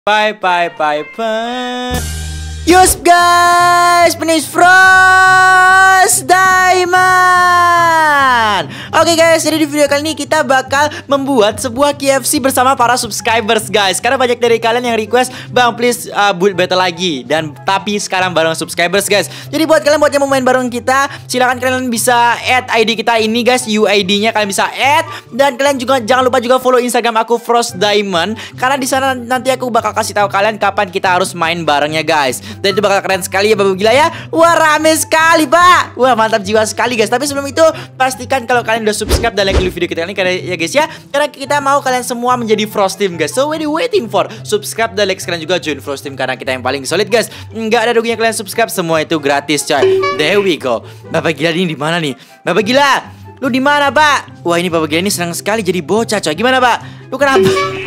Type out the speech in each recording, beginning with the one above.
Bye bye bye bye. Yus guys, finish Frost Diamond. Oke guys, jadi di video kali ini kita bakal membuat sebuah KFC bersama para subscribers guys. Karena banyak dari kalian yang request, bang please build battle lagi. Dan tapi sekarang bareng subscribers guys. Jadi buat kalian yang mau main bareng kita, silahkan kalian bisa add ID kita ini guys, UID-nya kalian bisa add. Dan kalian juga jangan lupa juga follow Instagram aku Frost Diamond. Karena di sana nanti aku bakal kasih tahu kalian kapan kita harus main barengnya guys. Dan itu bakal keren sekali ya babu gila ya. Wah rame sekali pak. Wah mantap jiwa sekali guys. Tapi sebelum itu pastikan kalau kalian udah subscribe dan like dulu video kita ini ya guys ya. Karena kita mau kalian semua menjadi Frost Team guys. So what are you waiting for? Subscribe dan like sekarang juga join Frost Team. Karena kita yang paling solid guys. Nggak ada ruginya kalian subscribe. Semua itu gratis coy. There we go. Bapak gila ini di mana nih? Bapak gila, lu di mana pak? Wah ini bapak gila ini senang sekali jadi bocah coy. Gimana pak? Lu kenapa?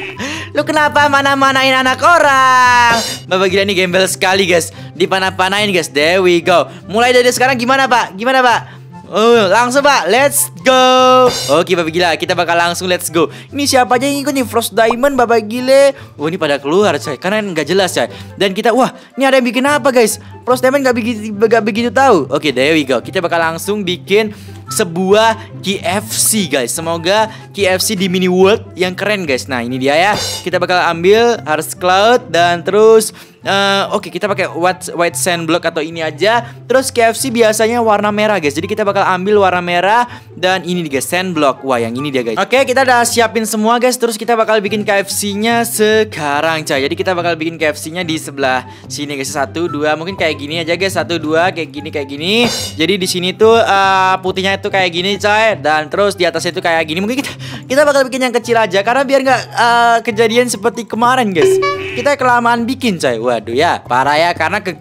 Lu kenapa mana-manain anak orang? Bapak gila ini gembel sekali guys. Dipanah-panain guys. There we go. Mulai dari sekarang gimana pak? Gimana pak? Oh langsung pak. Let's go. Oke bapak gila, kita bakal langsung let's go. Ini siapa aja yang ikut nih? Frost Diamond bapak gile. Oh ini pada keluar coy. Karena nggak jelas coy. Dan kita, wah ini ada yang bikin apa guys? Frost Diamond nggak begitu tahu. Oke there we go. Kita bakal langsung bikin sebuah KFC guys. Semoga KFC di mini world yang keren guys. Nah ini dia ya. Kita bakal ambil Harsh Cloud dan terus oke kita pakai white sand block atau ini aja. Terus KFC biasanya warna merah guys. Jadi kita bakal ambil warna merah dan ini nih guys sand block. Wah yang ini dia guys. Oke kita udah siapin semua guys. Terus kita bakal bikin KFC-nya sekarang coy. Jadi kita bakal bikin KFC-nya di sebelah sini guys. 1, 2 mungkin kayak gini aja guys. 1, 2 kayak gini. Jadi di sini tuh putihnya itu kayak gini coy. Dan terus di atasnya itu kayak gini. Mungkin kita bakal bikin yang kecil aja karena biar nggak kejadian seperti kemarin guys. Kita kelamaan bikin coy. Waduh ya parah ya. Karena ke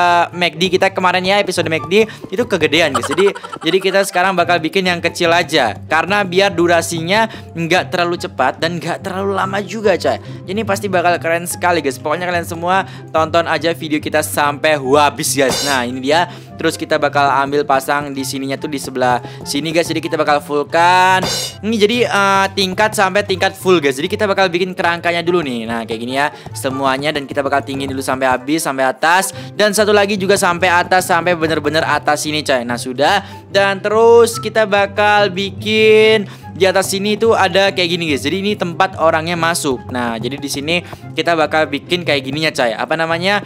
McD kita kemarin ya, episode McD itu kegedean guys. Jadi kita sekarang bakal bikin yang kecil aja. Karena biar durasinya nggak terlalu cepat dan nggak terlalu lama juga coy. Ini pasti bakal keren sekali guys. Pokoknya kalian semua tonton aja video kita sampai habis guys. Nah ini dia. Terus kita bakal ambil pasang di sininya tuh di sebelah sini guys. Jadi kita bakal fullkan. Ini jadi tingkat sampai tingkat full guys. Jadi kita bakal bikin kerangkanya dulu nih. Nah kayak gini ya semuanya. Dan kita bakal tinggi dulu sampai habis, sampai atas. Dan satu lagi juga sampai atas, sampai bener-bener atas sini coy. Nah sudah. Dan terus kita bakal bikin di atas sini tuh ada kayak gini guys. Jadi ini tempat orangnya masuk. Nah jadi di sini kita bakal bikin kayak gininya coy. Apa namanya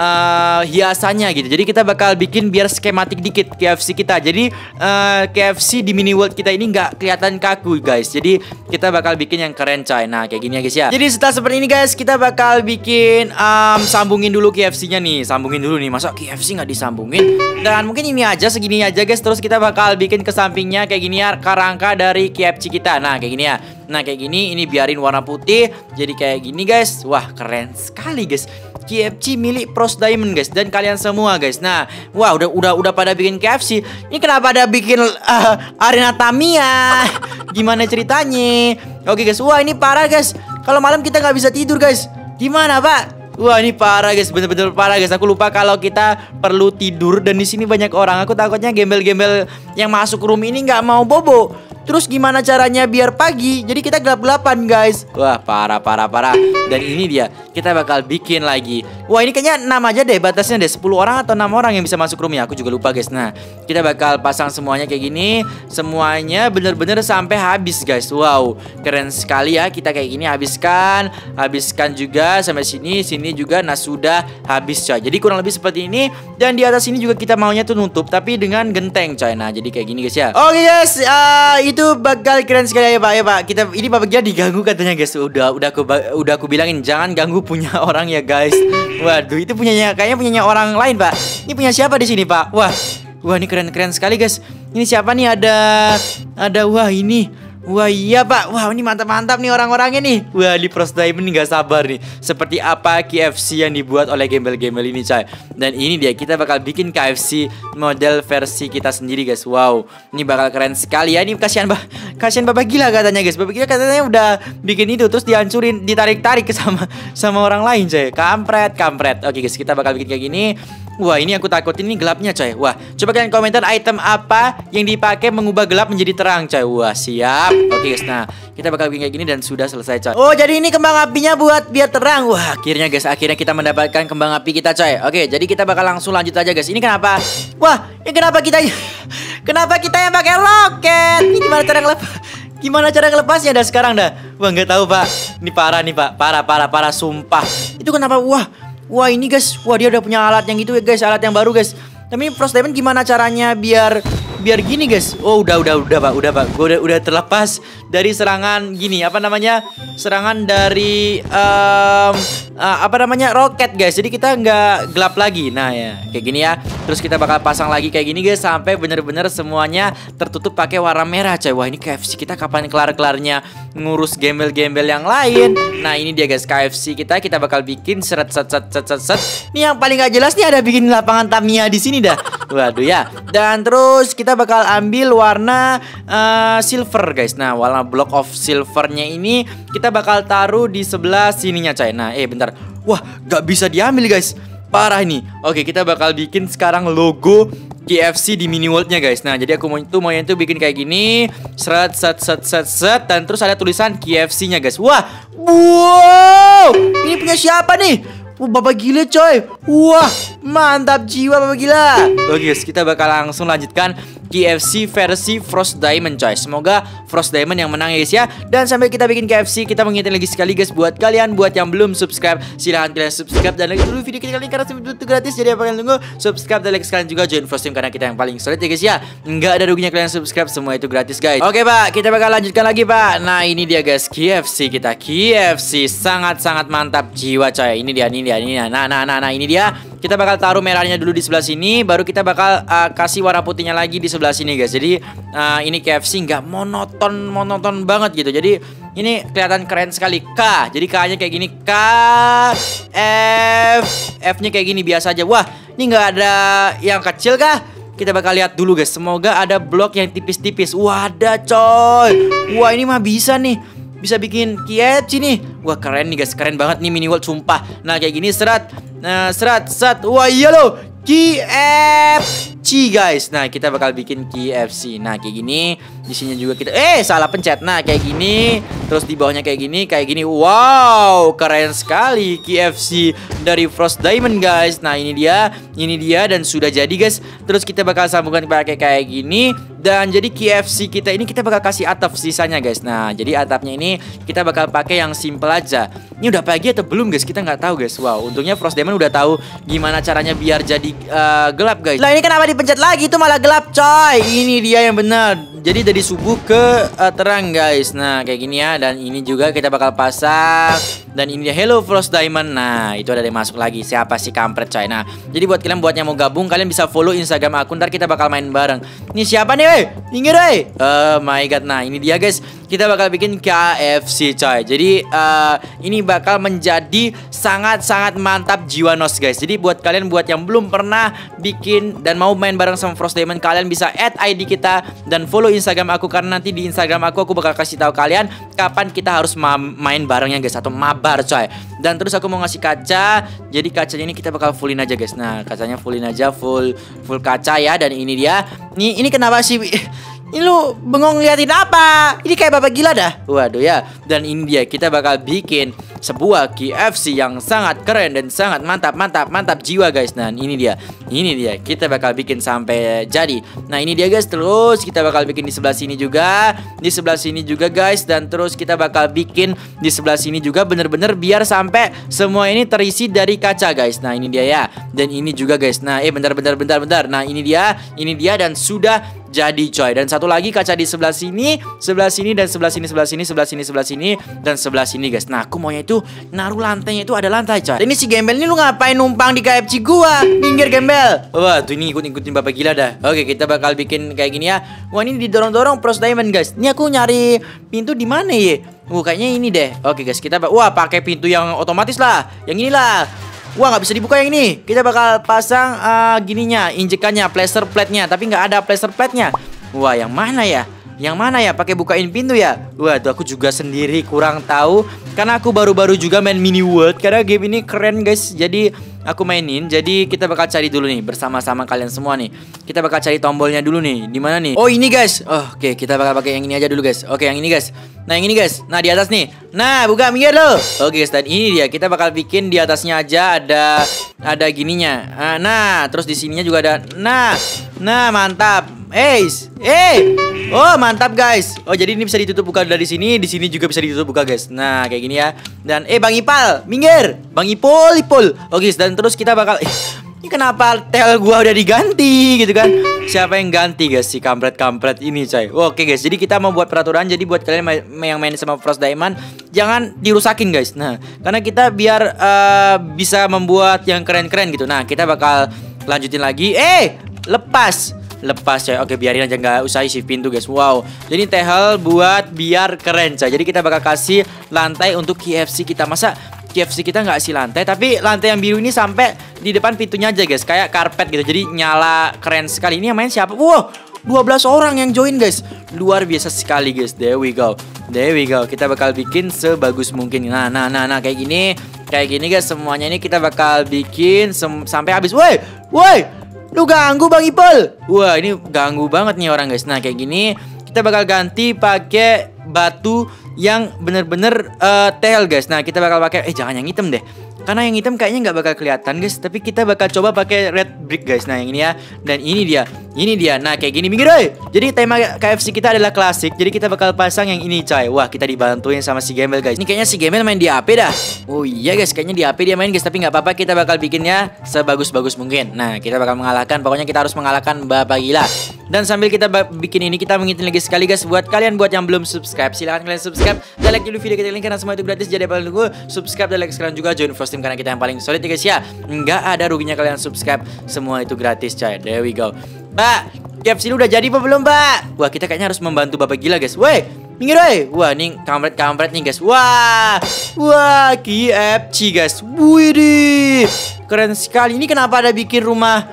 hiasannya gitu. Jadi kita bakal bikin biar skematik dikit KFC kita. Jadi KFC di mini world kita ini nggak kelihatan kaku guys. Jadi kita bakal bikin yang keren coy. Nah kayak gini ya guys ya. Jadi setelah seperti ini guys, kita bakal bikin sambungin dulu KFC-nya nih. Sambungin dulu nih. Masa KFC nggak disambungin? Dan mungkin ini aja segini aja guys. Terus kita bakal bikin ke sampingnya kayak gini ya, kerangka dari KFC kita. Nah kayak gini ya. Nah kayak gini, ini biarin warna putih. Jadi kayak gini guys. Wah keren sekali guys. KFC milik Frost Diamond guys. Dan kalian semua guys. Nah wah udah pada bikin KFC. Ini kenapa ada bikin arena Tamiya? Gimana ceritanya? Oke guys. Wah ini parah guys. Kalau malam kita nggak bisa tidur guys. Gimana pak? Wah ini parah guys, bener-bener parah guys. Aku lupa kalau kita perlu tidur dan di sini banyak orang. Aku takutnya gembel-gembel yang masuk room ini nggak mau bobo. Terus gimana caranya biar pagi? Jadi kita gelap-gelapan guys. Wah parah. Dan ini dia, kita bakal bikin lagi. Wah ini kayaknya 6 aja deh batasnya deh. 10 orang atau 6 orang yang bisa masuk room ya. Aku juga lupa guys. Nah kita bakal pasang semuanya kayak gini. Semuanya bener-bener sampai habis guys. Wow keren sekali ya. Kita kayak gini habiskan juga sampai sini juga. Nah sudah habis coy. Jadi kurang lebih seperti ini. Dan di atas ini juga kita maunya tuh nutup tapi dengan genteng coy. Nah jadi kayak gini guys ya. Oke guys, itu bakal keren sekali ya pak. Kita ini Bapak Gila diganggu katanya guys. Udah aku bilangin jangan ganggu punya orang ya guys. Waduh itu kayaknya punyanya orang lain pak. Ini punya siapa di sini pak? Wah ini keren sekali guys. Ini siapa nih? Ada wah ini. Wah iya pak. Wah ini mantap nih orang-orangnya nih. Wah di Frost Diamond nih gak sabar nih. Seperti apa KFC yang dibuat oleh gembel-gembel ini coy. Dan ini dia, kita bakal bikin KFC model versi kita sendiri guys. Wow ini bakal keren sekali ya. Ini kasihan Bapak Gila katanya guys. Bapak Gila katanya udah bikin itu terus dihancurin, ditarik-tarik sama orang lain coy. Kampret. Oke guys kita bakal bikin kayak gini. Wah ini aku takutin ini gelapnya coy. Wah coba kalian komentar item apa yang dipakai mengubah gelap menjadi terang coy. Wah siap. Oke guys, nah Kita bakal bikin kayak gini dan sudah selesai coy. Oh jadi ini kembang apinya buat biar terang. Wah akhirnya guys, akhirnya kita mendapatkan kembang api kita coy. Oke jadi kita bakal langsung lanjut aja guys. Ini kenapa? Wah ini kenapa kita kenapa kita yang pakai roket? Ini gimana cara ngelepasnya dah sekarang dah? Wah nggak tahu pak. Ini parah nih pak, parah sumpah. Itu kenapa? Wah ini guys, wah dia udah punya alat yang gitu ya guys, alat yang baru guys. Tapi Frost Diamond gimana caranya biar gini guys? Oh udah pak, gue udah terlepas dari serangan gini, apa namanya, serangan dari roket guys. Jadi kita nggak gelap lagi. Nah ya kayak gini ya. Terus kita bakal pasang lagi kayak gini guys sampai bener-bener semuanya tertutup pakai warna merah coy. Wah ini KFC kita kapan kelar-kelarnya ngurus gembel-gembel yang lain. Nah ini dia guys KFC kita bakal bikin set. Ini yang paling gak jelas nih ada bikin lapangan Tamiya di sini dah. Waduh ya. Dan terus kita bakal ambil warna silver guys. Nah warna block of silvernya ini kita bakal taruh di sebelah sininya coy. Nah bentar. Wah gak bisa diambil guys, parah ini. Oke kita bakal bikin sekarang logo KFC di mini worldnya guys. Nah jadi aku maunya itu bikin kayak gini, set. Dan terus ada tulisan KFC nya guys. Wow, ini punya siapa nih? Bapak gila coy. Wah mantap jiwa Bapak gila. Oke guys kita bakal langsung lanjutkan KFC versi Frost Diamond coy. Semoga Frost Diamond yang menang ya guys ya. Dan sampai kita bikin KFC, kita mengingatkan lagi sekali guys, buat kalian yang belum subscribe, silahkan kalian subscribe dan like dulu video kita kali ini karena itu gratis. Jadi apa kalian tunggu? Subscribe dan like sekalian juga join Frost Team karena kita yang paling solid ya guys ya. Nggak ada ruginya kalian subscribe, semua itu gratis guys. Oke pak, kita bakal lanjutkan lagi pak. Nah ini dia guys KFC kita. KFC sangat mantap jiwa coy. Ini dia. Nah ini dia. Kita bakal taruh merahnya dulu di sebelah sini, baru kita bakal kasih warna putihnya lagi di sebelah sini guys. Jadi ini KFC nggak monoton banget gitu. Jadi ini kelihatan keren sekali. K, jadi K-nya kayak gini, K, F-nya kayak gini biasa aja. Wah ini nggak ada yang kecil kah? Kita bakal lihat dulu guys. Semoga ada blok yang tipis-tipis. Wah ada coy. Wah ini mah bisa nih, bisa bikin KFC nih. Wah keren nih guys, keren banget nih mini world sumpah. Nah kayak gini serat. Wah iya loh, KFC guys. Nah kita bakal bikin KFC. Nah kayak gini. Di sini juga kita salah pencet. Nah kayak gini. Terus di bawahnya kayak gini. Wow keren sekali KFC dari Frost Diamond guys. Nah ini dia dan sudah jadi guys. Terus kita bakal sambungkan pakai kayak gini. Dan jadi KFC kita ini kita bakal kasih atap sisanya guys. Nah jadi atapnya ini kita bakal pakai yang simple aja. Ini udah pagi atau belum guys? Kita nggak tahu guys. Wow untungnya Frost Diamond udah tahu gimana caranya biar jadi gelap guys. Lah ini kenapa dipencet lagi? Itu malah gelap coy. Ini dia yang benar. Jadi dari subuh ke terang guys. Nah kayak gini ya. Dan ini juga kita bakal pasang. Dan ini dia Hello Frost Diamond. Nah itu ada yang masuk lagi. Siapa sih kampret coy. Nah jadi buat kalian yang mau gabung, kalian bisa follow Instagram aku. Ntar kita bakal main bareng. Ini siapa nih weh? Minggir weh. Oh my god. Nah ini dia guys. Kita bakal bikin KFC coy. Jadi ini bakal menjadi sangat mantap jiwa nos guys. Jadi buat kalian yang belum pernah bikin dan mau main bareng sama Frost Diamond, kalian bisa add ID kita dan follow Instagram aku, karena nanti di Instagram aku bakal kasih tahu kalian kapan kita harus main barengnya guys, atau mabar coy. Dan terus aku mau ngasih kaca. Jadi kacanya ini kita bakal fullin aja guys. Nah kacanya fullin aja, full kaca ya. Dan ini dia. Ini kenapa sih? Ini lu bengong liatin apa? Ini kayak bapak gila dah. Waduh ya. Dan ini dia, kita bakal bikin sebuah KFC yang sangat keren dan sangat mantap jiwa guys. Nah ini dia, kita bakal bikin sampai jadi. Nah ini dia guys. Terus kita bakal bikin di sebelah sini juga, guys. Dan terus kita bakal bikin di sebelah sini juga, bener-bener biar sampai semua ini terisi dari kaca guys. Nah ini dia ya. Dan ini juga guys. Nah bentar. Nah ini dia dan sudah jadi coy. Dan satu lagi kaca di sebelah sini, dan sebelah sini dan sebelah sini guys. Nah aku maunya itu naruh lantainya itu ada lantai coy. Ini si gembel ini lu ngapain numpang di KFC gua? Minggir gembel. Wah tuh ini ikutin bapak gila dah. Oke kita bakal bikin kayak gini ya. Wah ini didorong-dorong Frost Diamond guys. Ini aku nyari pintu di mana ya? Kayaknya ini deh. Oke guys kita pakai pintu yang otomatis lah. Yang inilah. Wah nggak bisa dibuka yang ini. Kita bakal pasang gininya, injekannya, plaster plate-nya. Tapi nggak ada plaster plate-nya. Wah yang mana ya? Yang mana ya? Pakai bukain pintu ya? Waduh, aku juga sendiri kurang tahu. Karena aku baru-baru juga main Mini World. Karena game ini keren guys. Jadi aku mainin. Jadi kita bakal cari dulu nih bersama-sama kalian semua nih. Kita bakal cari tombolnya dulu nih. Di mana nih? Oh ini guys. Oh, oke, kita bakal pakai yang ini aja dulu guys. Oke, yang ini guys. Nah yang ini guys. Nah di atas nih. Nah buka, minggir lo. Oke guys, dan ini dia. Kita bakal bikin di atasnya aja ada gininya. Nah terus di sininya juga ada. Nah mantap. Oh mantap guys. Oh jadi ini bisa ditutup buka dari sini. Di sini juga bisa ditutup buka guys. Nah kayak gini ya. Dan Bang Ipal, minggir. Bang Ipul. Oke guys, dan terus kita bakal ini kenapa tel gua udah diganti gitu kan? Siapa yang ganti guys? Si kampret ini coy. Oke guys, jadi kita mau buat peraturan. Jadi buat kalian yang main sama Frost Diamond, jangan dirusakin guys. Nah karena kita biar bisa membuat yang keren-keren gitu. Nah kita bakal lanjutin lagi. Lepas coy. Oke biarin aja, nggak usah isi pintu guys. Wow. Jadi tehel buat biar keren coy. Jadi kita bakal kasih lantai untuk KFC kita. Masa KFC kita nggak kasih lantai, tapi lantai yang biru ini sampai di depan pintunya aja guys. Kayak karpet gitu. Jadi nyala keren sekali. Ini yang main siapa? Wow, 12 orang yang join guys. Luar biasa sekali guys. There we go. Kita bakal bikin sebagus mungkin. Nah kayak gini guys. Semuanya ini kita bakal bikin sampai habis. Woi, lu ganggu Bang Ipul. Wah ini ganggu banget nih orang guys. Nah kayak gini kita bakal ganti pakai batu yang bener-bener tel guys. Nah kita bakal pakai jangan yang hitam deh, karena yang hitam kayaknya nggak bakal kelihatan guys. Tapi kita bakal coba pakai red brick guys. Nah yang ini ya. Dan ini dia. Nah kayak gini, minggir deh. Jadi tema KFC kita adalah klasik. Jadi kita bakal pasang yang ini coy. Wah kita dibantuin sama si Gembel guys. Ini kayaknya si Gembel main di HP dah. Oh iya guys, kayaknya di HP dia main guys. Tapi nggak apa-apa, kita bakal bikinnya sebagus-bagus mungkin. Nah kita bakal mengalahkan. Pokoknya kita harus mengalahkan Bapak Gila. Dan sambil kita bikin ini, kita mengingetin lagi sekali guys, buat kalian yang belum subscribe, silahkan kalian subscribe dan like dulu video kita link, karena semua itu gratis. Jadi paling tunggu subscribe dan like sekarang juga, join Frost Team karena kita yang paling solid ya guys ya. Nggak ada ruginya kalian subscribe, semua itu gratis coy. There we go. Mbak, KFC udah jadi apa belum Mbak? Wah kita kayaknya harus membantu Bapak Gila guys. Woi, minggir woi. Wah ini kampret nih guys. Wah KFC guys. Widih, keren sekali. Ini kenapa ada bikin rumah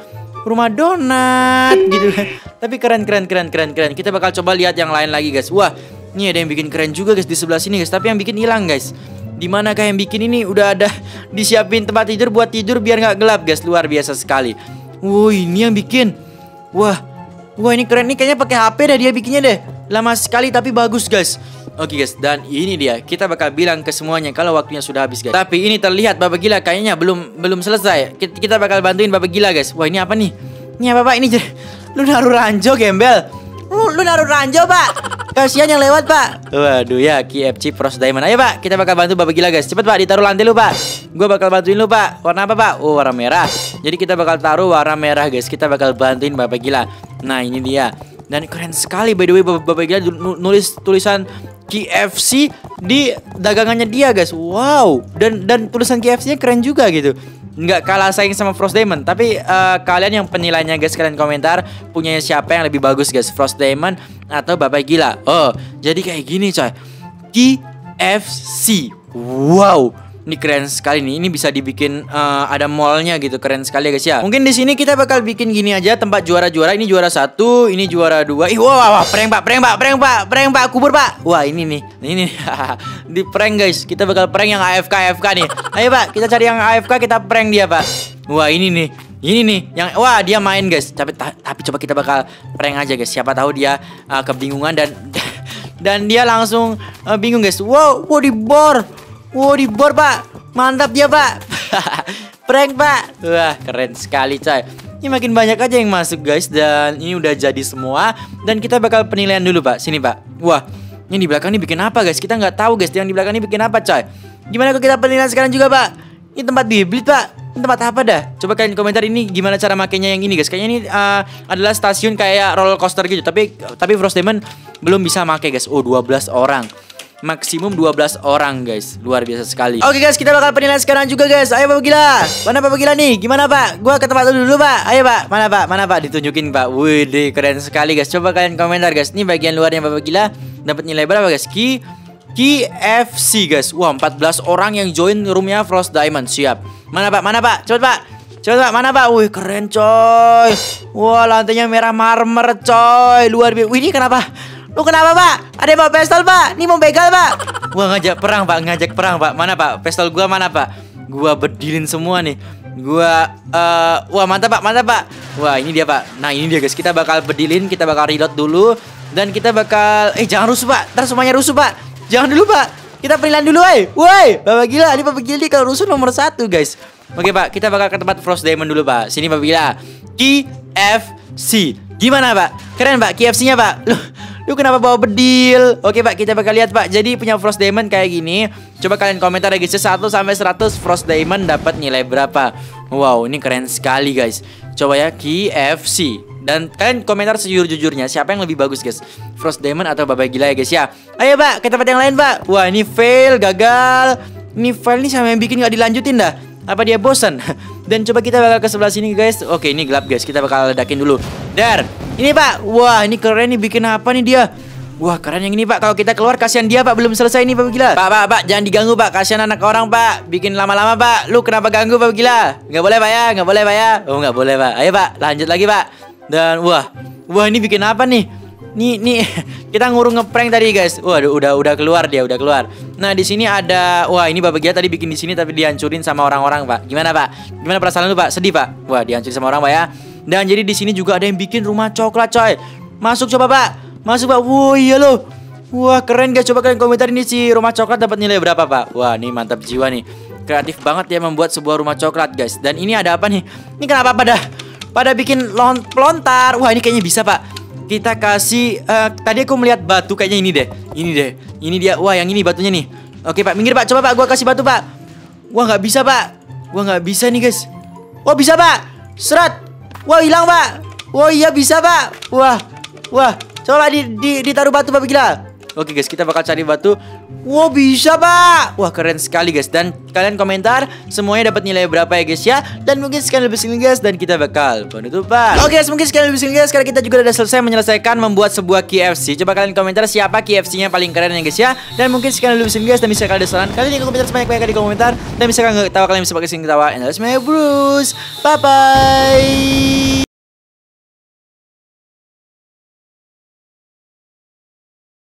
donat gitu. Tapi keren. Kita bakal coba lihat yang lain lagi guys. Wah, ini ada yang bikin keren juga guys di sebelah sini guys. Tapi yang bikin hilang guys. Dimana kah yang bikin ini? Udah ada disiapin tempat tidur buat tidur biar nggak gelap guys. Luar biasa sekali. Woi, ini yang bikin. Wah ini keren nih. Kayaknya pakai HP dah dia bikinnya deh. Lama sekali tapi bagus guys. Oke guys, dan ini dia. Kita bakal bilang ke semuanya kalau waktunya sudah habis guys. Tapi ini terlihat Bapak Gila kayaknya belum selesai. Kita bakal bantuin Bapak Gila guys. Wah ini apa nih? Ini apa Pak? Ini lu naruh ranjau Gembel. Lu naruh ranjau Pak. Kasihan yang lewat Pak. Waduh ya, KFC Frost Diamond. Ayo Pak, kita bakal bantu Bapak Gila guys. Cepet Pak, ditaruh lantai lu Pak. Gue bakal bantuin lu Pak. Warna apa Pak? Oh warna merah. Jadi kita bakal taruh warna merah guys. Kita bakal bantuin Bapak Gila. Nah ini dia. Dan keren sekali by the way, Bapak Gila nulis tulisan KFC di dagangannya dia guys. Wow. Dan tulisan KFC-nya keren juga gitu. Nggak kalah saing sama Frost Diamond. Tapi kalian yang penilainya guys, kalian komentar punya siapa yang lebih bagus guys, Frost Diamond atau Bapak Gila. Oh jadi kayak gini coy, KFC. Wow, ini keren sekali nih. Ini bisa dibikin ada mallnya gitu. Keren sekali ya guys ya. Mungkin di sini kita bakal bikin gini aja, tempat juara-juara. Ini juara 1, ini juara 2. Ih wah, prank Pak, kubur Pak. Wah ini nih. Di prank guys. Kita bakal prank yang AFK nih. Ayo Pak, kita cari yang AFK, kita prank dia Pak. Wah ini nih yang dia main guys. Tapi coba kita bakal prank aja guys. Siapa tahu dia kebingungan dan dia langsung bingung guys. Wow di bor Pak. Mantap dia Pak. Prank Pak. Wah keren sekali coy. Ini makin banyak aja yang masuk guys. Dan ini udah jadi semua. Dan kita bakal penilaian dulu Pak. Sini Pak. Wah ini di belakang ini bikin apa guys? Kita nggak tahu guys. Yang di belakang ini bikin apa coy. Gimana kalau kita penilaian sekarang juga Pak? Ini tempat biblit Pak. Ini tempat apa dah? Coba kalian komentar ini gimana cara makainya yang ini guys. Kayaknya ini adalah stasiun kayak roller coaster gitu. Tapi Frost Diamond belum bisa makai guys. Oh 12 orang. Maksimum 12 orang guys. Luar biasa sekali. Oke guys, kita bakal penilaian sekarang juga guys. Ayo Bapak Gila. Mana Bapak Gila nih? Gimana Pak? Gua ke tempat dulu Pak. Ayo Pak. Mana Pak? Ditunjukin Pak. Wih, keren sekali guys. Coba kalian komentar guys. Ini bagian luarnya Bapak Gila. Dapat nilai berapa guys? KFC guys. Wah 14 orang yang join roomnya Frost Diamond. Siap. Mana Pak? Cepet Pak. Mana Pak? Wih keren coy. Wah lantainya merah marmer coy. Luar biasa. Wih ini kenapa Lu kenapa Pak? Ada yang bawa pistol Pak? Ini mau begal Pak. Wah ngajak perang Pak, ngajak perang Pak. Mana Pak? Pistol gua mana Pak? Gua bedilin semua nih. Wah mantap Pak, mantap Pak. Wah ini dia Pak. Nah ini dia guys, kita bakal bedilin, kita bakal reload dulu. Dan kita bakal, jangan rusuh Pak, ntar semuanya rusuh Pak. Jangan dulu Pak, kita perinlan dulu woi. Bapak gila, ini Bapak gila kalau rusuh nomor 1 guys. Oke Pak, kita bakal ke tempat Frost Diamond dulu Pak. Sini Bapak gila, KFC. Gimana Pak? Keren Pak, KFC-nya Pak. Lu kenapa bawa bedil? Oke Pak, kita bakal lihat Pak. Jadi punya Frost Diamond kayak gini. Coba kalian komentar ya guys, 1 sampai 100 Frost Diamond dapat nilai berapa? Wow, ini keren sekali guys. Coba ya, KFC. Dan kalian komentar sejujur-jujurnya siapa yang lebih bagus guys, Frost Diamond atau Bapak Gila ya guys ya. Ayo Pak, ke tempat yang lain Pak. Wah ini fail, gagal. Ini fail nih sama yang bikin gak dilanjutin dah. Apa dia bosan? Dan coba kita bakal ke sebelah sini guys. Oke ini gelap guys, kita bakal ledakin dulu. Dar, ini Pak. Wah ini keren nih, bikin apa nih dia. Wah keren yang ini Pak, kalau kita keluar kasihan dia Pak, belum selesai nih Bapak Gila. Pak, jangan diganggu Pak, kasihan anak orang Pak. Bikin lama-lama Pak. Lu kenapa ganggu Bapak Gila? Gak boleh Pak ya, gak boleh Pak ya. Oh gak boleh Pak. Ayo Pak, lanjut lagi Pak. Dan wah ini bikin apa nih? Nih kita ngurung ngeprank tadi guys. Waduh udah keluar dia, udah keluar. Nah di sini ada, wah ini Bapak Gila tadi bikin di sini tapi dihancurin sama orang-orang Pak. Gimana Pak? Gimana perasaan lu Pak? Sedih Pak? Wah dihancurin sama orang Pak ya. Dan jadi di sini juga ada yang bikin rumah coklat coy. Masuk coba Pak. Masuk Pak. Wah iya loh. Wah keren guys. Coba kalian komentar ini si rumah coklat dapat nilai berapa Pak? Wah ini mantap jiwa nih. Kreatif banget ya membuat sebuah rumah coklat guys. Dan ini ada apa nih? Ini kenapa pada bikin pelontar? Wah ini kayaknya bisa Pak. Kita kasih, tadi aku melihat batu kayaknya ini deh. Ini dia. Wah yang ini batunya nih. Oke Pak, minggir Pak. Coba Pak, gua kasih batu Pak. Wah nggak bisa Pak. Wah nggak bisa nih guys. Wah bisa Pak. Serat. Wah hilang Pak. Wah iya bisa Pak. Wah. Coba ditaruh batu Bapak Gila. Oke guys, kita bakal cari batu. Wah bisa Pak. Wah keren sekali guys. Dan kalian komentar semuanya dapat nilai berapa ya guys ya. Dan mungkin sekian lebih sini guys. Dan kita bakal penutupan. Oke guys, mungkin sekian lebih sini guys. Karena kita juga udah selesai menyelesaikan membuat sebuah KFC. Coba kalian komentar siapa KFC-nya paling keren ya guys ya. Dan mungkin sekian lebih sini guys. Dan bisa kalian ada saran, kalian yang komentar sebanyak-banyak di komentar. Dan bisa kalian nggak ketawa, kalian bisa pakai sing ketawa. And that's my bros. Bye bye.